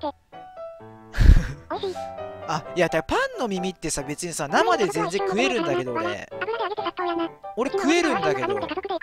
S1: あ、いや、だからパンの耳ってさ、別にさ、生で全然食えるんだけど、俺。俺食えるんだけど。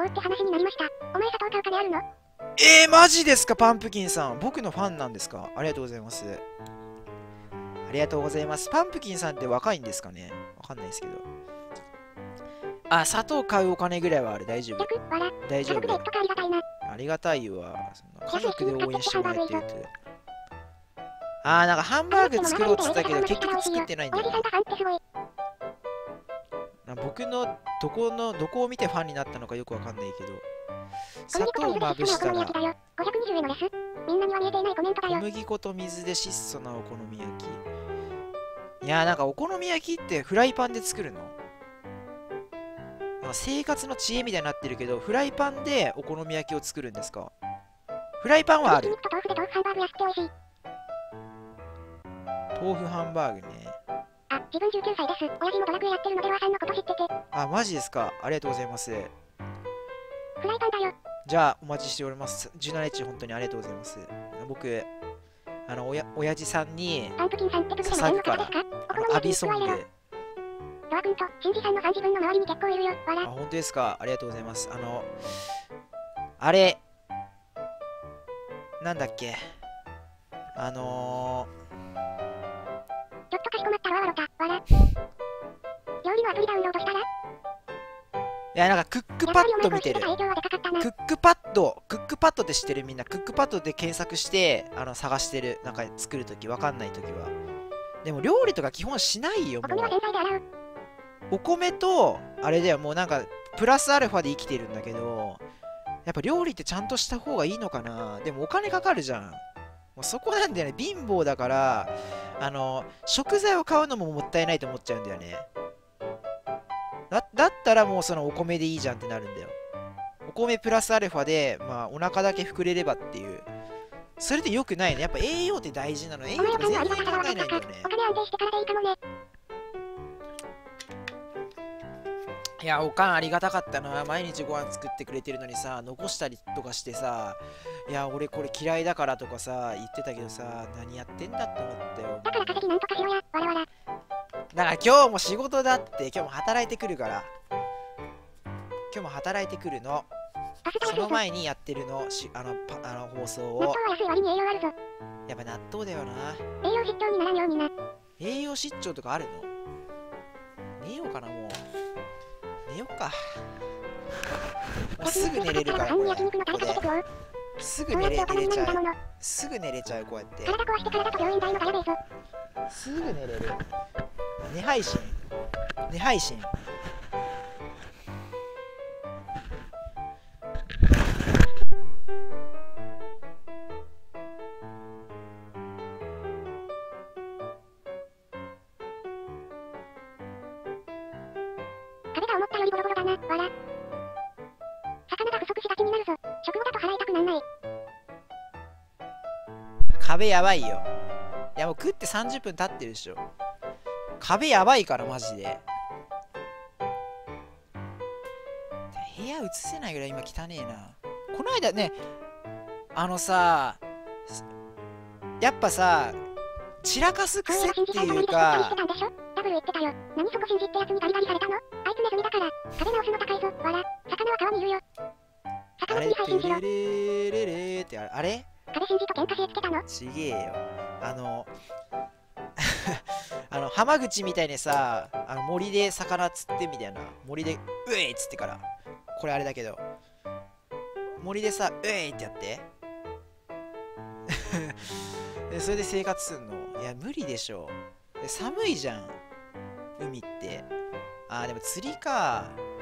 S1: えー、マジですか、パンプキンさん。僕のファンなんですか？ありがとうございます。ありがとうございます。パンプキンさんって若いんですかね？わかんないですけど。あ、砂糖買うお金ぐらいはあれ、大丈夫。大丈夫。ありがたいわ。そんな家族で応援してもらえてると。あー、なんかハンバーグ作ろうって言ったけど、結局作ってないんだよな。僕僕のどこのどこを見てファンになったのかよくわかんないけど、砂糖
S2: 小麦粉と
S1: まぶしたら
S2: 水で質素なお好み焼きだよ。ごひゃくにじゅうえんのレス。みんなには見えていないコメントだよ。
S1: 小麦粉と水で質素なお好み焼き。いやーなんかお好み焼きってフライパンで作るの？なんか生活の知恵みたいになってるけど、フライパンでお好み焼きを作るんですか？フライパンはある。
S2: 肉と豆腐で豆腐ハンバーグ安くて美味しい。
S1: 豆腐ハンバーグね。
S2: あ、自分じゅうきゅうさいです。親父もドラクエやってるのではさんのこと知ってて。
S1: あ、マジですか。ありがとうございます。
S2: フライパンだよ。
S1: じゃあお待ちしております。じゅうななイチ本当にありがとうございます。僕、あの、おや、親父さんに
S2: パンプキンさんってプクの何の方ですか？お好み
S1: アビソング。
S2: 焼きに加えれろ。ロア君とシンジさんのファン自分の周りに結構いるよ。わ
S1: あ、
S2: ら。
S1: 本当ですか。ありがとうございます。あの、あれ、なんだっけ。あの
S2: ちょっとかしこまったわわろた。わら。料理のアプリダウンロードしたら？
S1: ー、いや、なんかクックパッド見てる。
S2: やっぱりお前こうしてた影響はでかかったな。
S1: クックパッド、クックパッドって知ってるみんな。クックパッドで検索して、あの、探してる。なんか作るとき、わかんないときは。でも料理とか基本しないよ、
S2: お米は
S1: もう。
S2: 洗剤で洗う。
S1: お米と、あれだよ、もうなんか、プラスアルファで生きてるんだけど、やっぱ料理ってちゃんとした方がいいのかな。でもお金かかるじゃん。もうそこなんだよね。貧乏だから、あの、食材を買うのももったいないと思っちゃうんだよね。だ、だったらもうそのお米でいいじゃんってなるんだよ。お米プラスアルファで、まあお腹だけ膨れればっていう。それって良くないね。やっぱ栄養って大事なの。栄養とか全然考えないんだよね。
S2: お金安定してからでいいかもね。
S1: いや、おかんありがたかったな。毎日ご飯作ってくれてるのにさ、残したりとかしてさ、いや、俺これ嫌いだからとかさ、言ってたけどさ、何やってんだって思ったよ。
S2: だから稼ぎなんとかしろや。わらわら。
S1: だから今日も仕事だって、今日も働いてくるから。今日も働いてくるの。その前にやってるの、しあのパあの放送
S2: 納
S1: を。
S2: 豆は安い割に栄養あるぞ。
S1: やっぱ納豆だよな。
S2: 栄養失調にならんようにな。
S1: 栄養失調とかあるの？寝ようかな、もう。寝ようか。もうすぐ寝れるから、これ。これすぐ寝れ寝れちゃう。すぐ寝れちゃう、こうやって。
S2: 体壊して体と病院代のガヤベーぞ。
S1: すぐ寝れる。寝配信。寝配信。
S2: 壁が思ったよりボロボロだな。わら。魚が不足しがちになるぞ。食後だと払いたくなんない。
S1: 壁やばいよ。いやもう食ってさんじゅっぷん経ってるでしょ。壁やばいからマジで。部屋映せないぐらい今汚ねえな。この間ね、あのさ、やっぱさ、散らかす癖っていうか、
S2: ダブル言ってたよ。何そこ信じってやつにガリガリされたの？あいつネズミだから。壁直すの高いぞ。わら。魚は川にいるよ。
S1: あ
S2: 魚
S1: れ
S2: に配信しろ。
S1: レレレレってあれあれ
S2: 壁信じと喧嘩せつけたの？
S1: ちげえよ。あの、あの、浜口みたいにさ、あの森で魚釣ってみたいな。森で、うえいっつってから。これあれだけど。森でさ、うえいってやって。でそれで生活すんの。いや、無理でしょ。で寒いじゃん。海って。あー、でも釣りか。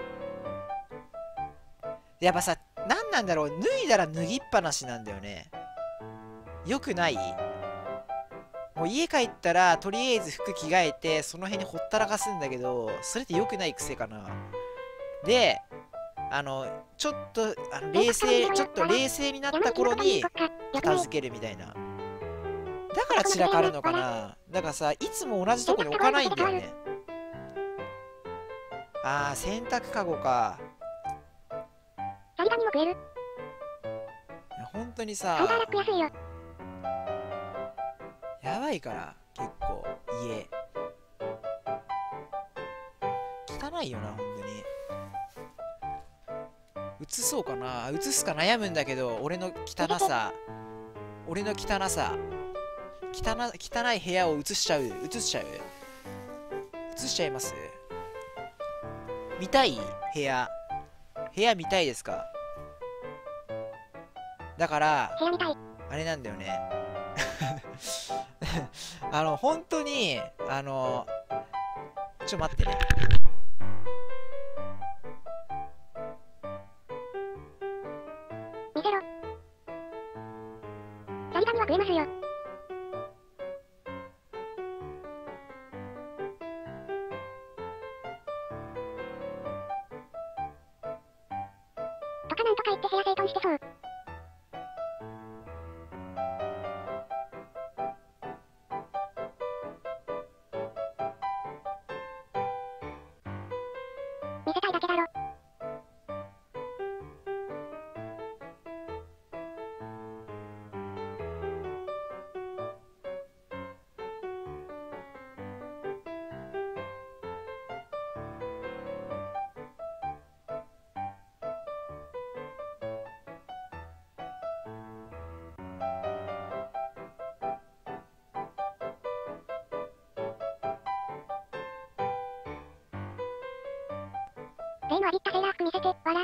S1: やっぱさ、何なんだろう。脱いだら脱ぎっぱなしなんだよね。よくない？もう家帰ったら、とりあえず服着替えて、その辺にほったらかすんだけど、それって良くない癖かな。で、あの、ちょっと、あの冷静、ちょっと冷静になった頃に、片付けるみたいな。だから散らかるのかな。だからさ、いつも同じとこに置かないんだよね。あー、洗濯かごか。
S2: ザリガニも食える。
S1: 本当に
S2: ハンバーラッ
S1: さ、
S2: ク安いよ。
S1: やばいから、結構、家。汚いよな、本当に。映そうかな。映すか悩むんだけど、俺の汚さ。俺の汚さ。汚、汚い部屋を映しちゃう。映しちゃう。映しちゃいます。見たい部屋。部屋見たいですか？だから、
S2: 部屋みたい。
S1: あれなんだよね。あの、本当に、あの、ちょっと待ってね。
S2: 食えますよ。とかなんとか言って部屋整頓してそう。見せたいだけだろ。例のありったセーラー服見せて、わら。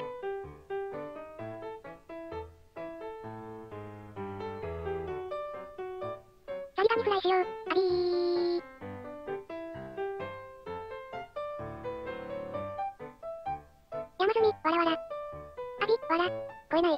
S2: サリガニフライしよう。あびー。山積み、わらわら。あび、わら。超えない。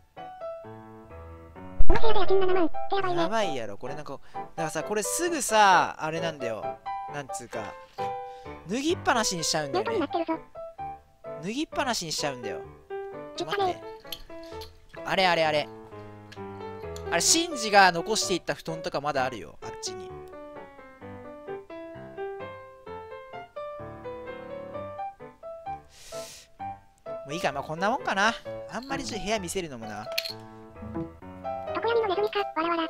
S2: この部屋で家賃ななまんってやばいね。
S1: やばいやろ、これなんか、だからさ、これすぐさ、あれなんだよ。なんつうか、脱ぎっぱなしにしちゃうんだよね。
S2: ミュートになってるぞ。
S1: 脱ぎっぱなしにしちゃうんだよ。ちょっと待っ
S2: ちっち
S1: て。あれあれあれ。あれ、シンジが残していった布団とかまだあるよ、あっちに。もういいか、まあこんなもんかな。あんまりちょっと部屋見せるのもな。
S2: 床闇のネズミか、わらわら。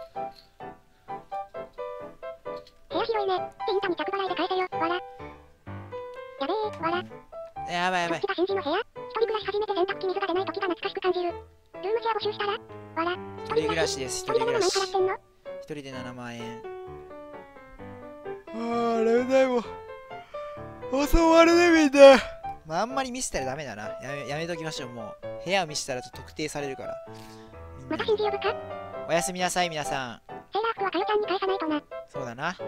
S2: 部屋広いね。ってインタに着払いで返せよ、わら。やべえ、わら。
S1: やばいやばい。
S2: こっちが新人の部屋。一人暮らし始めて洗濯機水が出ない時が懐かしく感じる。ルームシェア募集したら、わら。
S1: 一人暮らしです、一
S2: 一人で
S1: 人暮らし。
S2: 何払ってんの？
S1: 一人でななまん円。ああ、れないもん。襲われねみんな。まあ、あんまり見せたらダメだな。やめ、やめときましょう、もう。部屋を見せたら特定されるから。みんな
S2: また新人呼ぶか？
S1: おやすみなさい、皆さん。
S2: セーラー服はかよちゃんに返さないとな。
S1: そうだな。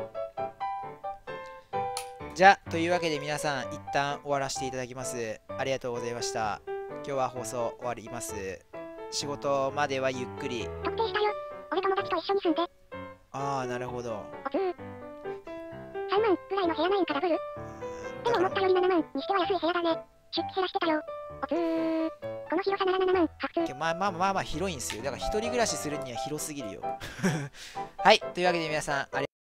S1: じゃあ、というわけで皆さん、一旦終わらせていただきます。ありがとうございました。今日は放送終わります。仕事まではゆっくり。
S2: 特定したよ。俺友達と一緒に住んで。
S1: ああ、なるほど。
S2: おつー。さんまんくらいの部屋ないんかダブル？でも思ったよりななまんにしては安い部屋だね。出費減らしてたよ。おつー。この広さならななまん、普通。
S1: まあまあまあまあ広いんですよ。だから一人暮らしするには広すぎるよ。はい、というわけで皆さん、あり